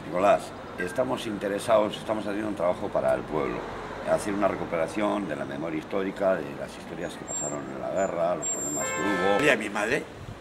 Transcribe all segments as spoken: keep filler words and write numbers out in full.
Nicolás, estamos interesados, estamos haciendo un trabajo para el pueblo, hacer una recuperación de la memoria histórica, de las historias que pasaron en la guerra, los problemas que hubo. Vi a mi madre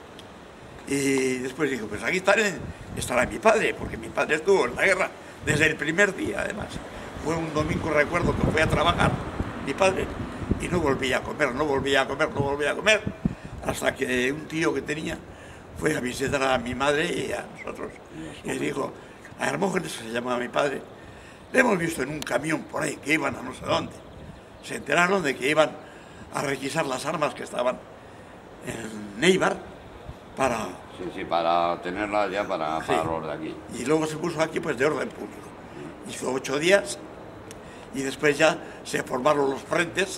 y después dijo, pues aquí estaré, estará mi padre, porque mi padre estuvo en la guerra desde el primer día, además. Fue un domingo, recuerdo, que fui a trabajar, mi padre, y no volvía a comer, no volvía a comer, no volvía a comer, hasta que un tío que tenía fue a visitar a mi madre y a nosotros. Y le dijo, a Hermógenes, se llamaba mi padre, le hemos visto en un camión por ahí, que iban a no sé dónde. Se enteraron de que iban a requisar las armas que estaban en Neibar para... Sí, sí, para tenerla ya para, sí. para los de aquí. Y luego se puso aquí pues de orden público. Hizo ocho días y después ya se formaron los frentes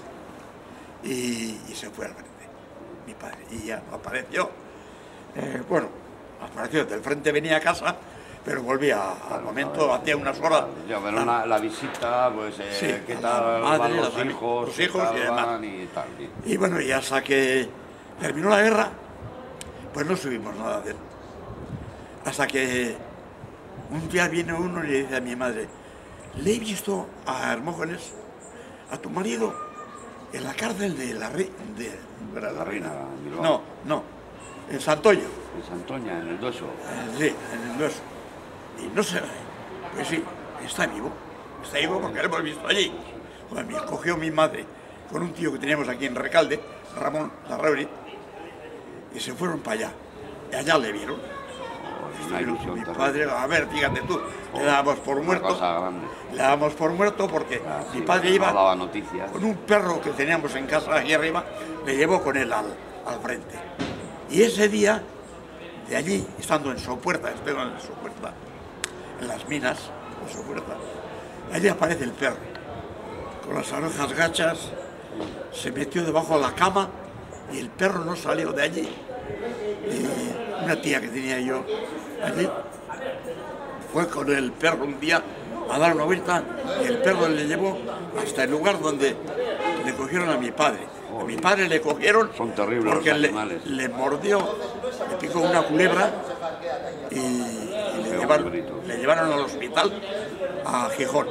y, y se fue al frente, mi padre. Y ya no apareció. Eh, bueno, apareció del frente, venía a casa, pero volvía al claro, momento, hacía unas horas. Ya, pero la, la visita, pues, eh, sí, ¿qué tal madre, van los las, hijos? Los hijos y demás. Y, tal, y... y bueno, y hasta que terminó la guerra, pues no subimos nada de él. Hasta que un día viene uno y le dice a mi madre, le he visto a Hermógenes, a tu marido, en la cárcel de la, re... de... ¿de la, la reina? Bilbao. No, no, en Santoña. En Santoña, en el Dueso. Eh, sí, en el Dueso. Y no sé, pues sí, está vivo. Está vivo porque lo hemos visto allí. Pues me cogió mi madre con un tío que teníamos aquí en Recalde, Ramón Larrauri, y se fueron para allá. Y allá le vieron. Oh, una ilusión mi terrible. padre, a ver, fíjate tú, oh, le dábamos por muerto. Cosa grande. Le dábamos por muerto porque ah, mi sí, padre iba no daba noticias. Con un perro que teníamos en casa aquí arriba, le llevó con él al, al frente. Y ese día, de allí, estando en Sopuerta, estoy en Sopuerta, en las minas de Sopuerta, allí aparece el perro, con las orejas gachas, se metió debajo de la cama y el perro no salió de allí. Y una tía que tenía yo allí fue con el perro un día a dar una vuelta y el perro le llevó hasta el lugar donde le cogieron a mi padre. A mi padre le cogieron Son terribles porque los le, animales. le mordió, le picó una culebra y, y le, llevaron, le llevaron al hospital a Gijón.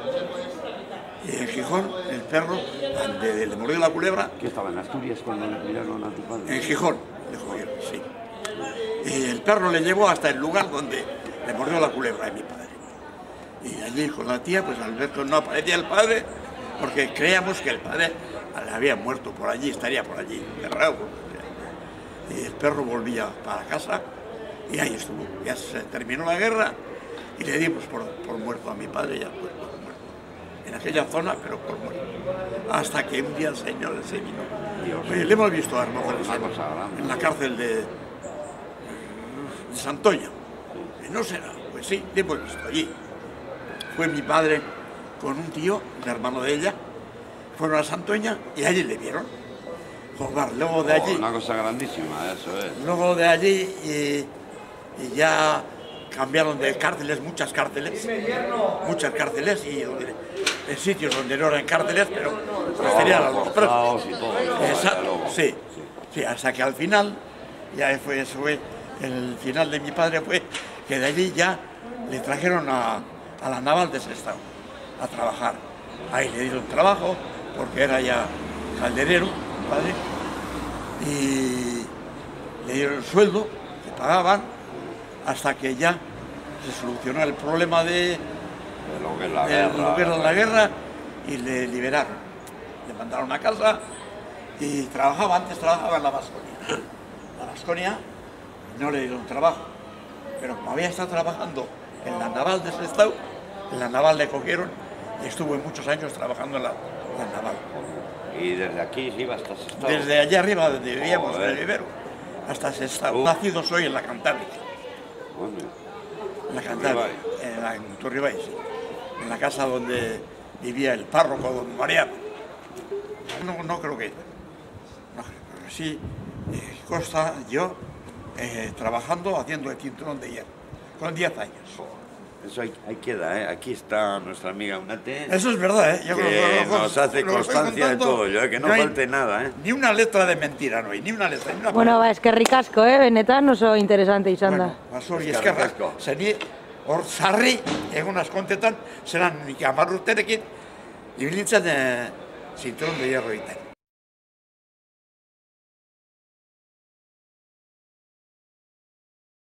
Y en Gijón, el perro, donde le mordió la culebra... ¿Qué estaba en Asturias cuando le tiraron a tu padre? En Gijón, le cogieron, sí. Y el perro le llevó hasta el lugar donde le mordió la culebra a mi padre. Y allí con la tía, pues Alberto no aparecía el padre, porque creíamos que el padre le había muerto por allí, estaría por allí, enterrado. Y el perro volvía para casa y ahí estuvo. Ya se terminó la guerra y le dimos por, por muerto a mi padre, ya pues, por muerto. En aquella zona, pero por muerto. Hasta que un día el Señor se vino. Dios. Oye, le hemos visto a Hermógenes en, en la cárcel de, de Santoña. Y no será, pues sí, le hemos visto allí. Fue mi padre con un tío, un hermano de ella, fueron a Santoña y allí le vieron. Joder, luego de allí... Oh, una cosa grandísima, eso es. Luego de allí y, y ya cambiaron de cárceles, muchas cárceles, muchas cárceles y donde, en sitios donde no eran cárceles, pero pues tenían a los presos. Y todo, Exacto, sí, sí, hasta que al final, ya fue, eso fue, el final de mi padre fue que de allí ya le trajeron a, a la naval de Sestao a trabajar. Ahí le dieron trabajo porque era ya calderero, padre, y le dieron sueldo, le pagaban, hasta que ya se solucionó el problema de, de lo que es la, de guerra, lo que era la guerra y le liberaron. Le mandaron a casa y trabajaba, antes trabajaba en la Baskonia. La Baskonia no le dieron trabajo, pero como había estado trabajando en la naval de Sestao, en la naval le cogieron y estuvo muchos años trabajando en la, la naval. Y desde aquí se iba hasta Sestao. Desde allá arriba, donde vivíamos, oh, en el vivero, hasta Sestao. Uh. Nacido soy en la Cantábrica. Bueno, en la Cantábrica, en, la, en Turribay, sí. En la casa donde vivía el párroco, don Mariano. No, no creo que... No, pero sí, eh, Costa, yo, eh, trabajando, haciendo el cinturón de hierro, con diez años. Eso ahí, ahí queda, ¿eh? Aquí está nuestra amiga Unate. Eso es verdad, ¿eh? Yo que creo que nos hace constancia de todo, ¿eh? Que no, no falte nada, ¿eh? Ni una letra de mentira no hay, ni una letra. Ni una bueno, va, es que ricasco, ¿eh? Benetan oso interesante izan da. Bueno, basori, es que rasco. Zeni, hor zarri, egun askontetan, zelan nik hamar urterekin, ibilintzen e, zinturon de hierro egiten.